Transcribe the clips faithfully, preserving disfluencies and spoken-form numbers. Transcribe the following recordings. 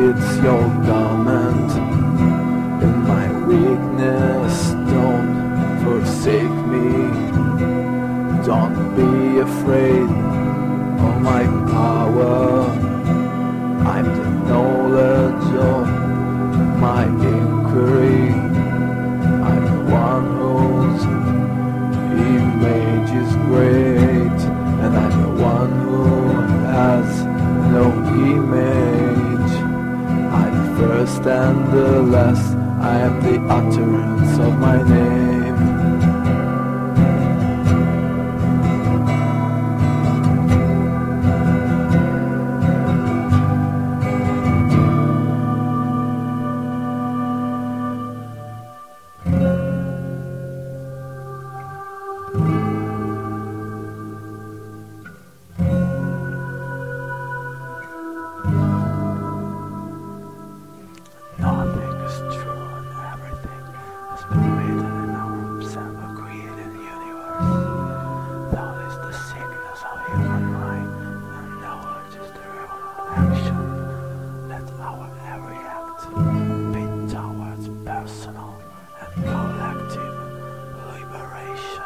it's your garment. In my weakness, don't forsake me. Don't be afraid of my power. I'm the knowledge of my inquiry. I'm the one whose image is great, and I'm the one who has no image. I'm the first and the last. I am the utterance of my name. Nothing is true and everything has been written in our self-created universe. Thought is the sickness of human mind, and knowledge is the river of action. Let our every act be towards personal and collective liberation.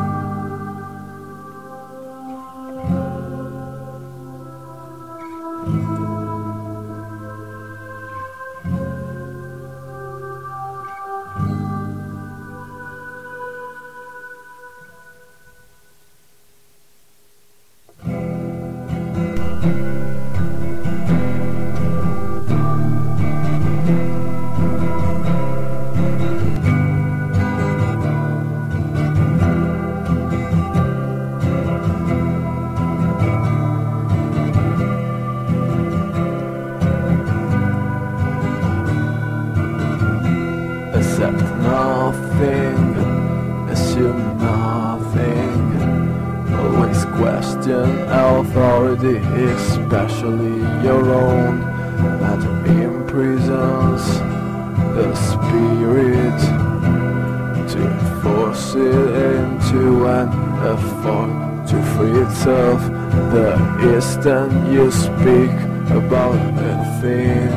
Accept nothing, assume nothing. Always question authority, especially your own. Matter imprisons the spirit to force it into an effort to free itself. The instant you speak about a thing,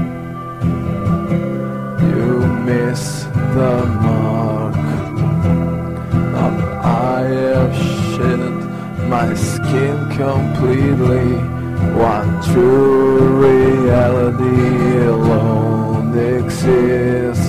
you miss the mark. Now that I have shed my skin completely, one true reality alone exists.